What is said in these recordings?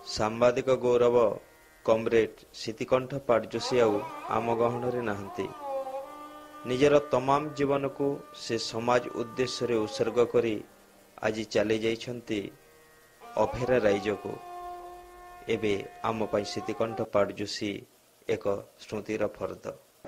ସାମ୍ବାଦିକ ଗୌରବ କମ୍ରେଡ ସିତିକଣ୍ଠ ପାଟଜୋଶୀ ଆଉ ଆମ ଗହଣରେ ନାହାନ୍ତି। ନିଜର ତମାମ ଜୀବନକୁ ସେ ସମାଜ ଉଦ୍ଦେଶ୍ୟରେ ଉତ୍ସର୍ଗ କରି ଆଜି ଚାଲି ଯାଇଛନ୍ତି ଅଭେରା ରାଇଜକୁ। ଏବେ ଆମ ପାଇଁ ସିତିକଣ୍ଠ ପାଟଜୋଶୀ ଏକ ସ୍ମୃତିର ଫର୍ଦ୍ଦ।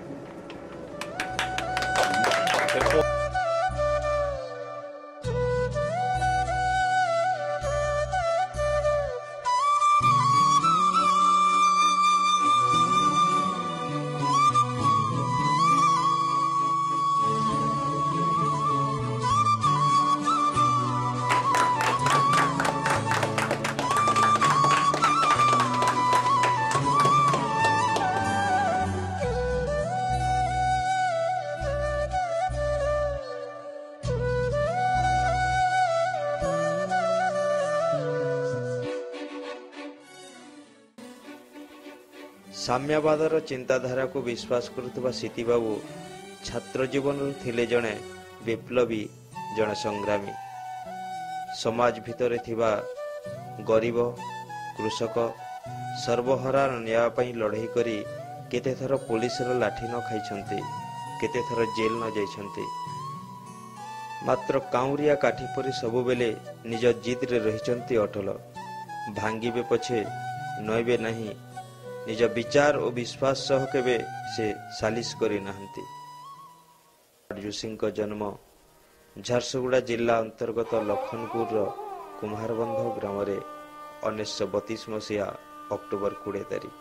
ସାମ୍ୟବାଦର ଚିନ୍ତାଧାରାକୁ ବିଶ୍ୱାସ କରୁଥିବା ସିତିବାବୁ ଛାତ୍ର ଜୀବନରୁ ଥିଲେ ଜଣେ ବିପ୍ଳବୀ, ଜଣେ ସଂଗ୍ରାମୀ। ସମାଜ ଭିତରେ ଥିବା ଗରିବ, କୃଷକ, ସର୍ବହରାର ନ୍ୟାୟ ପାଇଁ ଲଢ଼େଇ କରି କେତେଥର ପୋଲିସର ଲାଠି ନ ଖାଇଛନ୍ତି, କେତେଥର ଜେଲ ନ ଯାଇଛନ୍ତି। ମାତ୍ର କାଉଁରିଆ କାଠି ପରି ସବୁବେଳେ ନିଜ ଜିଦରେ ରହିଛନ୍ତି ଅଟଳ। ଭାଙ୍ଗିବେ ପଛେ ନଇବେ ନାହିଁ। ନିଜ ବିଚାର ଓ ବିଶ୍ୱାସ ସହ କେବେ ସେ ସାଲିସ କରିନାହାନ୍ତି। ପାଟଜୋଶୀଙ୍କ ଜନ୍ମ ଝାରସୁଗୁଡ଼ା ଜିଲ୍ଲା ଅନ୍ତର୍ଗତ ଲଖନପୁରର କୁମ୍ଭାରବନ୍ଧ ଗ୍ରାମରେ 1932 ମସିହା ଅକ୍ଟୋବର 20 ତାରିଖ।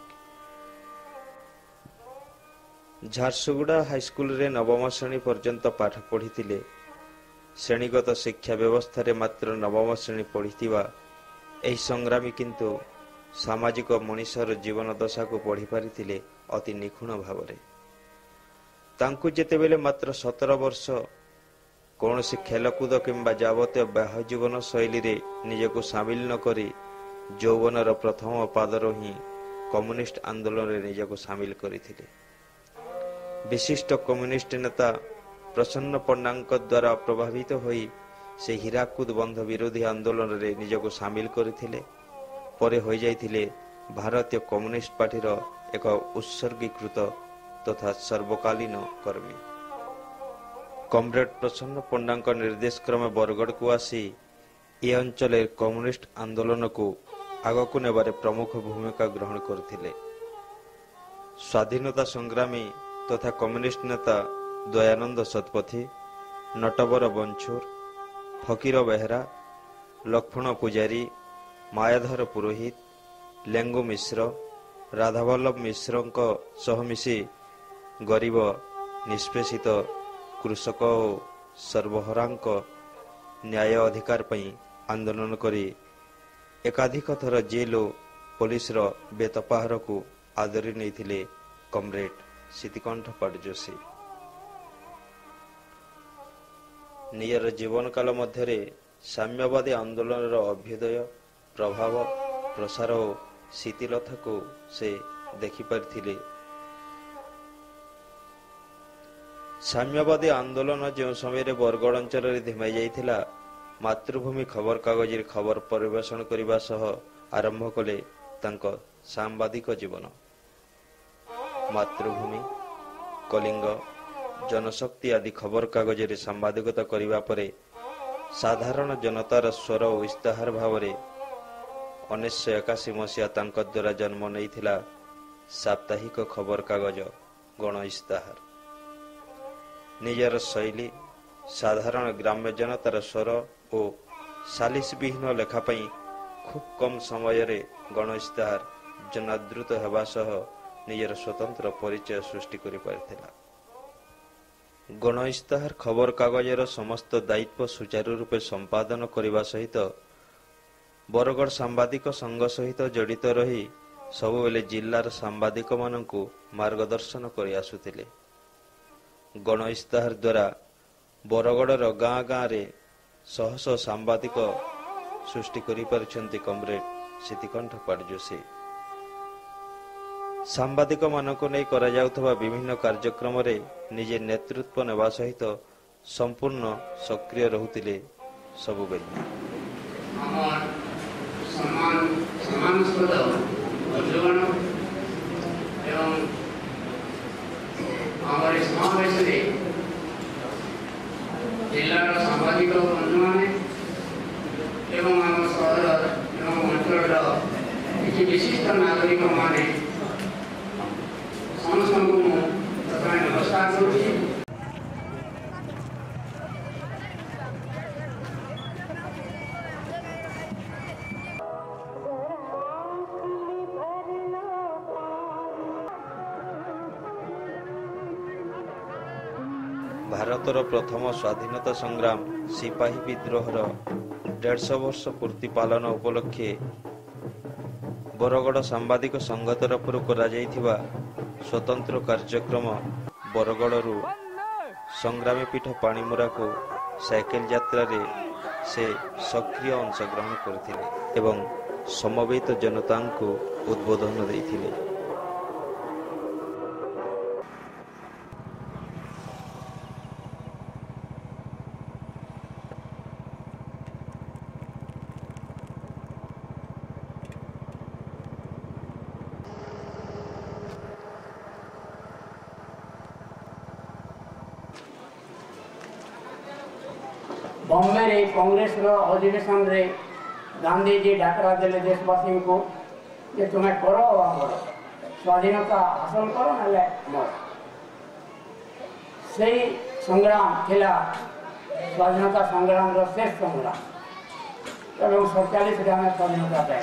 ଝାରସୁଗୁଡ଼ା ହାଇସ୍କୁଲରେ ନବମ ଶ୍ରେଣୀ ପର୍ଯ୍ୟନ୍ତ ପାଠ ପଢ଼ିଥିଲେ। ଶ୍ରେଣୀଗତ ଶିକ୍ଷା ବ୍ୟବସ୍ଥାରେ ମାତ୍ର ନବମ ଶ୍ରେଣୀ ପଢ଼ିଥିବା ଏହି ସଂଗ୍ରାମୀ କିନ୍ତୁ ସାମାଜିକ ମଣିଷର ଜୀବନ ଦଶାକୁ ପଢ଼ି ପାରିଥିଲେ ଅତି ନିଖୁଣ ଭାବରେ। ତାଙ୍କୁ ଯେତେବେଳେ ମାତ୍ର 17 ବର୍ଷ, କୌଣସି ଖେଳକୁଦ କିମ୍ବା ଯାବତୀୟ ବାହ୍ୟ ଜୀବନ ଶୈଳୀରେ ନିଜକୁ ସାମିଲ ନ କରି ଯୌବନର ପ୍ରଥମ ପାଦରୁ ହିଁ କମ୍ୟୁନିଷ୍ଟ ଆନ୍ଦୋଳନରେ ନିଜକୁ ସାମିଲ କରିଥିଲେ। ବିଶିଷ୍ଟ କମ୍ୟୁନିଷ୍ଟ ନେତା ପ୍ରସନ୍ନ ପଣ୍ଡାଙ୍କ ଦ୍ୱାରା ପ୍ରଭାବିତ ହୋଇ ସେ ହୀରାକୁଦ ବନ୍ଧ ବିରୋଧୀ ଆନ୍ଦୋଳନରେ ନିଜକୁ ସାମିଲ କରିଥିଲେ। ପରେ ହୋଇଯାଇଥିଲେ ଭାରତୀୟ କମ୍ୟୁନିଷ୍ଟ ପାର୍ଟିର ଏକ ଉତ୍ସର୍ଗୀକୃତ ତଥା ସର୍ବକାଳୀନ କର୍ମୀ। କମ୍ରେଡ ପ୍ରସନ୍ନ ପଣ୍ଡାଙ୍କ ନିର୍ଦ୍ଦେଶ କ୍ରମେ ବରଗଡ଼କୁ ଆସି ଏ ଅଞ୍ଚଳରେ କମ୍ୟୁନିଷ୍ଟ ଆନ୍ଦୋଳନକୁ ଆଗକୁ ନେବାରେ ପ୍ରମୁଖ ଭୂମିକା ଗ୍ରହଣ କରିଥିଲେ। ସ୍ୱାଧୀନତା ସଂଗ୍ରାମୀ ତଥା କମ୍ୟୁନିଷ୍ଟ ନେତା ଦୟାନନ୍ଦ ଶତପଥୀ, ନଟବର ବଂଛୁର, ଫକୀର ବେହେରା, ଲକ୍ଷ୍ମଣ ପୂଜାରୀ, ମାୟାଧର ପୁରୋହିତ, ଲେଙ୍ଗୁ ମିଶ୍ର, ରାଧାବଲ୍ଲଭ ମିଶ୍ରଙ୍କ ସହ ମିଶି ଗରିବ, ନିଷ୍ପେଷିତ, କୃଷକ ଓ ସର୍ବହରାଙ୍କ ନ୍ୟାୟ ଅଧିକାର ପାଇଁ ଆନ୍ଦୋଳନ କରି ଏକାଧିକ ଥର ଜେଲ ଓ ପୋଲିସର ବେତପାହାରକୁ ଆଦରି ନେଇଥିଲେ କମ୍ରେଡ ସିତିକଣ୍ଠ ପାଟଜୋଶୀ। ନିଜର ଜୀବନକାଳ ମଧ୍ୟରେ ସାମ୍ୟବାଦୀ ଆନ୍ଦୋଳନର ଅଭ୍ୟୁଦୟ, ପ୍ରଭାବ, ପ୍ରସାର ଓ ଶିଥିଳତାକୁ ସେ ଦେଖିପାରିଥିଲେ। ସାମ୍ୟବାଦୀ ଆନ୍ଦୋଳନ ଯେଉଁ ସମୟରେ ବରଗଡ଼ ଅଞ୍ଚଳରେ ଧିମାଇ ଯାଇଥିଲା, ମାତୃଭୂମି ଖବରକାଗଜରେ ଖବର ପରିବେଷଣ କରିବା ସହ ଆରମ୍ଭ କଲେ ତାଙ୍କ ସାମ୍ବାଦିକ ଜୀବନ। ମାତୃଭୂମି, କଳିଙ୍ଗ, ଜନଶକ୍ତି ଆଦି ଖବରକାଗଜରେ ସାମ୍ବାଦିକତା କରିବା ପରେ ସାଧାରଣ ଜନତାର ସ୍ୱର ଓ ଇସ୍ତାହାର ଭାବରେ 1981 ମସିହା ତାଙ୍କ ଦ୍ୱାରା ଜନ୍ମ ନେଇଥିଲା ସାପ୍ତାହିକ ଖବରକାଗଜ ଗଣ ଇସ୍ତାହାର। ନିଜର ଶୈଳୀ, ସାଧାରଣ ଗ୍ରାମ୍ୟ ଜନତାର ସ୍ୱର ଓ ସାଲିସବିହୀନ ଲେଖା ପାଇଁ ଖୁବ୍ କମ୍ ସମୟରେ ଗଣ ଇସ୍ତାହାର ଜନାଦୃତ ହେବା ସହ ନିଜର ସ୍ୱତନ୍ତ୍ର ପରିଚୟ ସୃଷ୍ଟି କରିପାରିଥିଲା। ଗଣ ଇସ୍ତାହାର ଖବରକାଗଜର ସମସ୍ତ ଦାୟିତ୍ୱ ସୁଚାରୁ ରୂପେ ସମ୍ପାଦନ କରିବା ସହିତ ବରଗଡ଼ ସାମ୍ବାଦିକ ସଂଘ ସହିତ ଜଡ଼ିତ ରହି ସବୁବେଳେ ଜିଲ୍ଲାର ସାମ୍ବାଦିକମାନଙ୍କୁ ମାର୍ଗଦର୍ଶନ କରି ଆସୁଥିଲେ। ଗଣ ଇସ୍ତାହାର ଦ୍ୱାରା ବରଗଡ଼ର ଗାଁ ଗାଁରେ ଶହ ଶହ ସାମ୍ବାଦିକ ସୃଷ୍ଟି କରିପାରିଛନ୍ତି କମ୍ରେଡ ସିତିକଣ୍ଠ ପାଟଜୋଶୀ। ସାମ୍ବାଦିକମାନଙ୍କୁ ନେଇ କରାଯାଉଥିବା ବିଭିନ୍ନ କାର୍ଯ୍ୟକ୍ରମରେ ନିଜେ ନେତୃତ୍ୱ ନେବା ସହିତ ସମ୍ପୂର୍ଣ୍ଣ ସକ୍ରିୟ ରହୁଥିଲେ ସବୁବେଳେ। सम्मानस्पद बंधुगण एवं हमारे समावेश जिलार सांबादिक बंधु मैंने एवं आम सहर एवं अंचल किसी विशिष्ट नागरिक माने समस्त को नमस्कार करुँगी। भारतर प्रथम स्वाधीनता संग्राम सिपाही विद्रोहर 150 वर्ष पूर्ति पालन उपलक्षे बरगड़ सांबादिक संघ तरफ स्वतंत्र कार्यक्रम बरगड़ू संग्रामी पीठ पाणीमुरा को साइकेल यात्रा रे से सक्रिय अंशग्रहण करथिले एवं समवेत जनता को उद्बोधन देथिले। बॉम्बे रे कांग्रेस रो अधिवेशन रे गांधी जी डाकरा देले देशवासी को कि तुम्हें करो आमर स्वाधीनता हासिल करो ना मर से संग्राम थिला स्वाधीनता संग्राम रो शेष संग्राम एवं 47 रे हमें स्वाधीनता पाई।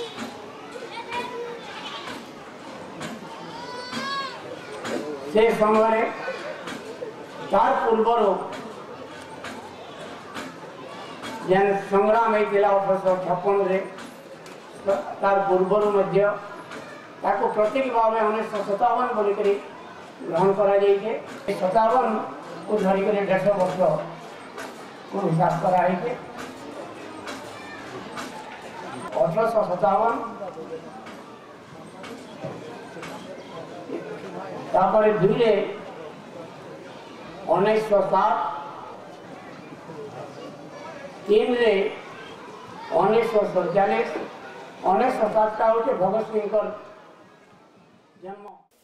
से समय तार पूर्वर जेन संग्राम होता 1856 तार पूर्वर प्रतीक भाव 1957 बोलिक ग्रहण कर 57 को धरिक 150 वर्ष को हिसाब कराई 1857 तापर 2 रे 1907 3 रे 1947 1907 होते भगत सिंह जन्म।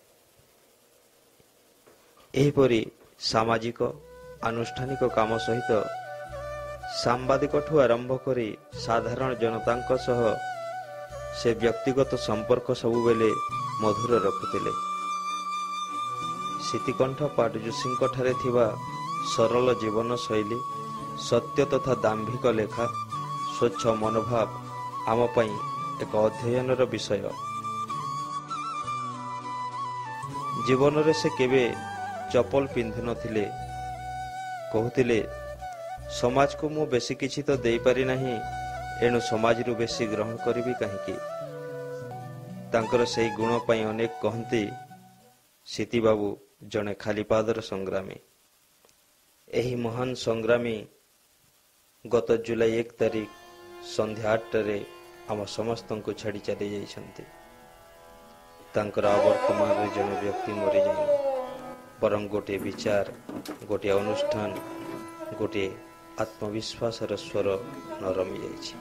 एहिपरि सामाजिक आनुष्ठानिक काम सहित सांबादिक ठू आरंभ करी साधारण जनता सह से व्यक्तिगत संपर्क सबुबेले मधुर रखुतिले। सीतिकंठ पाटजोशी ठारे थिबा सरल जीवन शैली सत्य तथा दाम्भिक लेखा स्वच्छ मनोभाव आम पई एक अध्ययनर विषय। जीवन रे से केबे चपल पिंधु नथिले कहूतिले समाज को मु बेसी किछि तो देई पारि नाही एणु समाज रु बेसी ग्रहण करिबी काहेकि। तांकर सेई गुण पई अनेक कहंती सीती बाबू जने खाली पादर संग्रामी। एही महान संग्रामी गत जुलाई 1 तारिख संध्या 8 रे आम समस्त को छाड़ी चली जाइछंती। तांकर अवर्तमान रे जने व्यक्ति मरी जाई बरं गोटे विचार गोटे अनुष्ठान गोटे आत्मविश्वास स्वर न रमी जाइछि।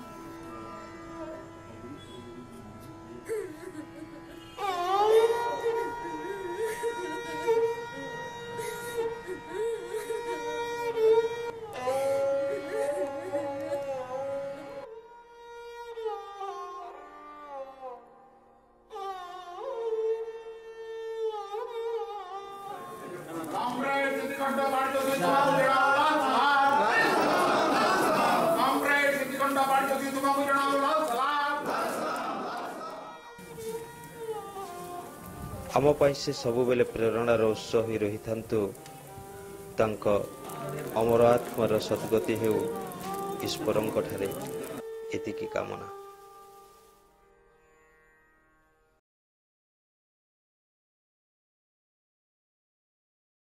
आम पाई से सबु बेले प्रेरणार उत्स होई रही थांतु। तांको अमर आत्मार सद्गति हेउ ईश्वरंक ठारे एतिकी कामना।